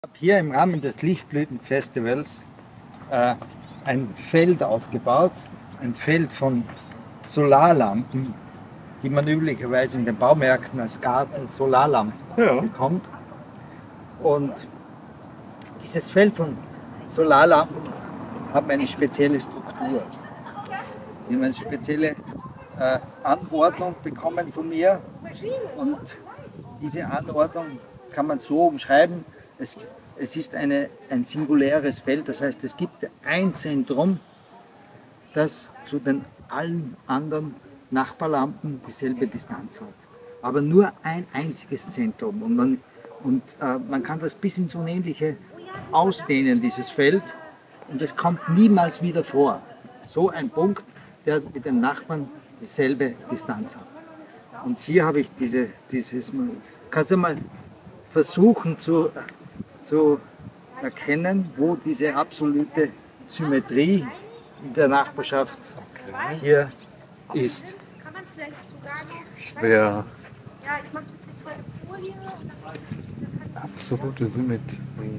Ich habe hier im Rahmen des Lichtblütenfestivals ein Feld aufgebaut, ein Feld von Solarlampen, die man üblicherweise in den Baumärkten als Garten-Solarlampen bekommt. Und dieses Feld von Solarlampen hat eine spezielle Struktur. Sie haben eine spezielle Anordnung bekommen von mir, und diese Anordnung kann man so umschreiben: es ist ein singuläres Feld, das heißt, es gibt ein Zentrum, das zu den allen anderen Nachbarlampen dieselbe Distanz hat. Aber nur ein einziges Zentrum. Und man kann das bis ins Unendliche ausdehnen, dieses Feld, und es kommt niemals wieder vor. So ein Punkt, der mit dem Nachbarn dieselbe Distanz hat. Und hier habe ich dieses, kannst du mal versuchen zu erkennen, wo diese absolute Symmetrie in der Nachbarschaft hier ist. Kann man vielleicht sogar noch Schwer. Ja, ich mache so eine Folie und dann Absolute Symmetrie.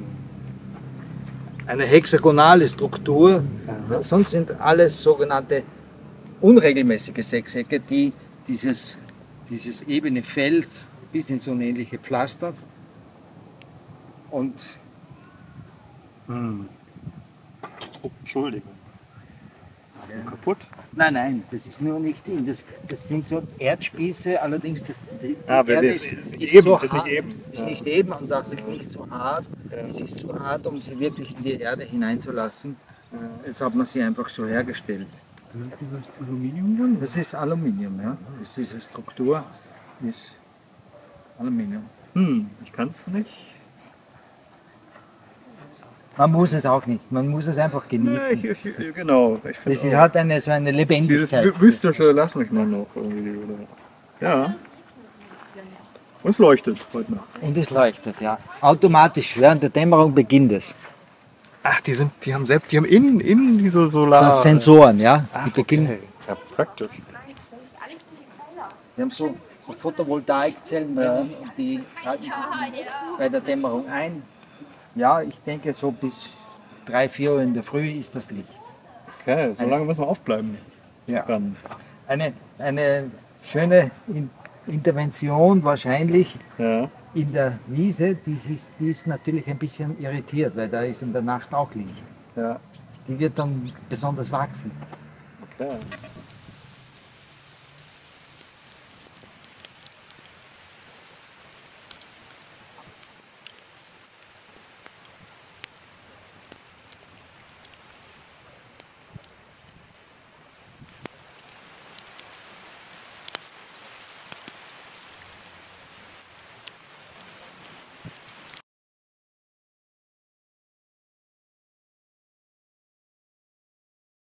Eine hexagonale Struktur, sonst sind alles sogenannte unregelmäßige Sechsecke, die dieses ebene Feld bis ins Unendliche pflastert. Und Oh, Entschuldigung. Kaputt? nein, das ist nur nicht in. Das sind so Erdspieße, allerdings die Aber Erde das ist ist so nicht hart, eben. ist nicht eben und auch nicht so hart. Es ist zu hart, um sie wirklich in die Erde hineinzulassen. Jetzt hat man sie einfach so hergestellt. Das ist dieses Aluminium dann? Das ist Aluminium, ja. Das ist diese Struktur ist Aluminium. Ich kann es nicht. Man muss es auch nicht, man muss es einfach genießen. Genau. Ich finde Das hat so eine dieses Lebendigkeit. mystische, lass mich mal noch irgendwie. Oder? Ja. Und es leuchtet heute Nacht. Und es leuchtet, ja. Automatisch, während der Dämmerung beginnt es. Ach, die haben innen diese Solar... So Sensoren, ja. Ach, Die beginnen. okay. Ja, praktisch. Wir haben so Photovoltaikzellen drin, und die schalten sich bei der Dämmerung ein. Ja, ich denke, so bis 3, 4 Uhr in der Früh ist das Licht. Okay, so lange müssen wir aufbleiben. Ja. Dann. Eine schöne Intervention wahrscheinlich Ja. in der Wiese. Die ist natürlich ein bisschen irritiert, weil da ist in der Nacht auch Licht. Ja. Die wird dann besonders wachsen. Okay.